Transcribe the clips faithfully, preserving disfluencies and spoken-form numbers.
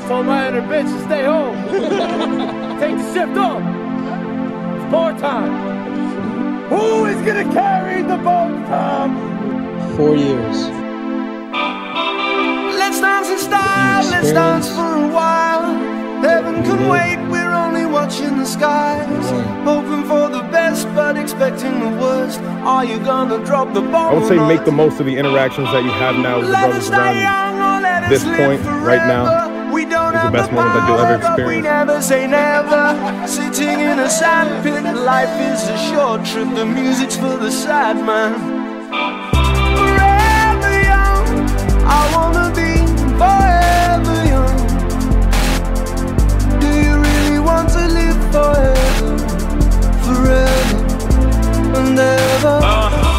Told my inner bitch to stay home. Take the shift off. It's bar time. Who is gonna carry the boat, Tom? Four years. Let's dance in style, let's dance for a while. Heaven can wait, we're only watching the skies. Hoping for the best, but expecting the worst. Are you gonna drop the bomb? I would say make the most of the interactions that you have now with the brothers around you. This point, right now, is the best moment that you'll ever experience. We never say never. Sitting in a sandpit, life is a short trip. The music's for the sad man. Forever young, I wanna be forever young. Do you really want to live forever? Forever and ever. Uh.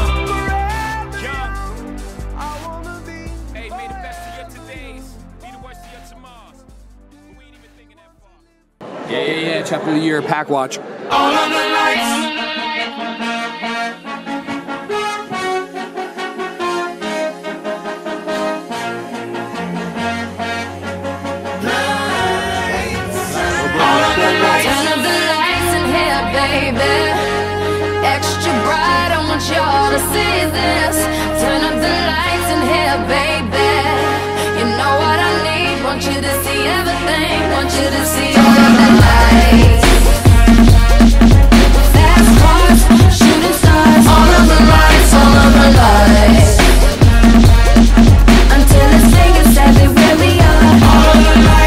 Yeah, yeah, yeah, chapter of the year, Pack Watch. All of the lights. Turn up the lights in here, baby. Extra bright, I want y'all to see this. Turn up the lights in here, baby. You know what I need, want you to see everything. Want you to see all of the lights. Fast cars, shooting stars. All of the lights, all of the lights. Until it's safe and sadly where we are. All of the lights.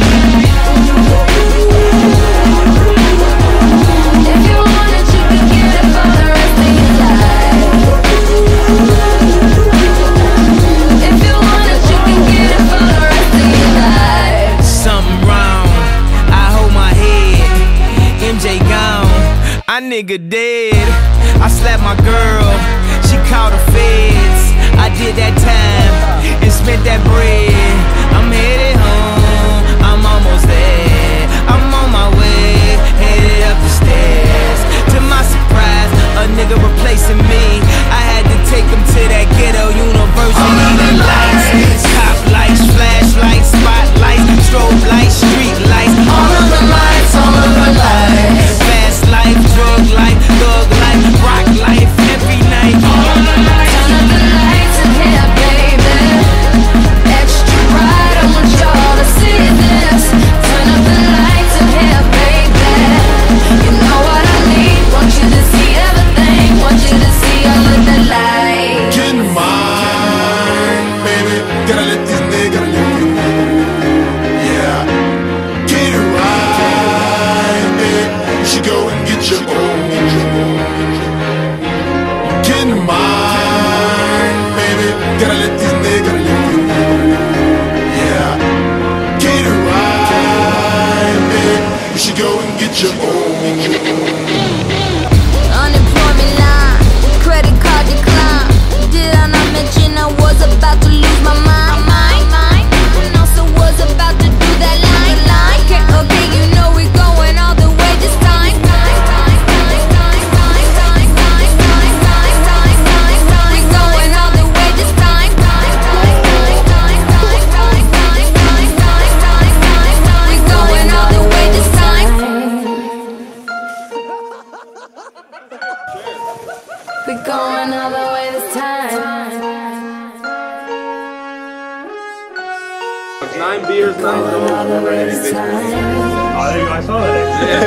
My nigga dead. I slapped my girl, she called the feds. I did that time and spent that bread. I'm headed home, I'm almost there. I'm on my way, headed up the stairs. To my surprise, a nigga replacing me. I had to take him to that ghetto university. The lights, top lights, flashlights, spotlights, strobe lights, street lights. All of the lights, all of the lights. Fast life, drug life, thug life, rock life, every night. All of the lights. Turn up the lights in here, baby. Extra bright, I want y'all to see this. Turn up the lights in here, baby. You know what I need, want you to see everything. Want you to see all of the lights. Get in mind, baby. Gotta let these niggas live. Yeah, get it right, baby. You should go and get your own. Get in mind, baby. Gotta let these niggas live. Yeah, get it right, baby. You should go and get your own. Unemployment line, credit card decline. Did I not mention I was about to lose my mind? And also was about to do that line, line. Okay, okay, you know we're going all the way this time. We're going all the way this time. We're going all the way this time. We're going all the way this time. Nine beers, nine Going all the way this time. Oh, there you go. I saw that.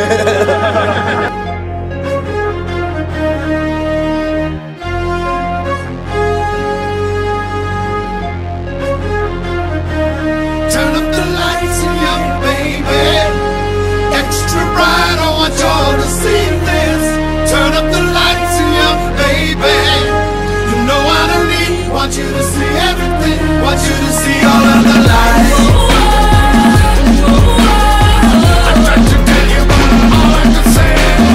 Turn up the lights, young baby. Extra bright, I want y'all to see this. Turn up the lights, young baby. You know what I need. Want you to see everything. Want you to see all of the lights. I tried to tell you, but all I could say.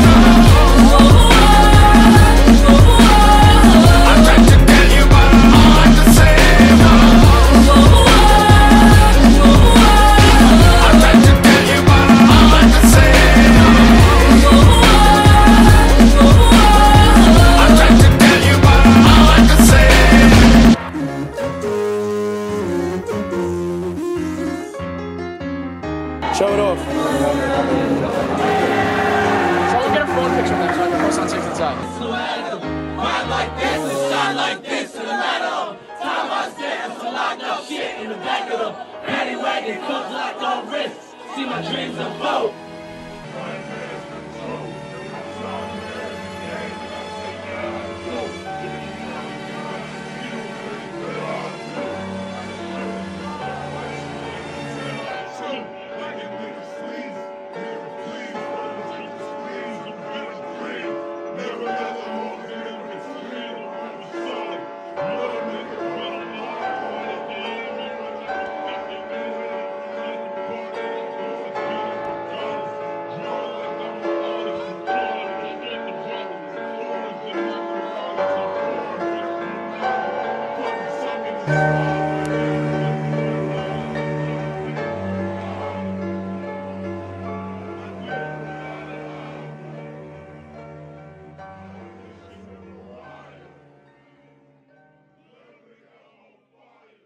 I tried to tell you, but all I could say. I tried to tell you, but all I could say. I tried to tell you, but all I could say. Show it off. So we'll get a phone picture of them so I can post on six inside. Ride like this and shine like this in the ladder. Time I stand, so lock up shit in the back of the paddy wagon, cooked like on wrist. See my dreams unfold.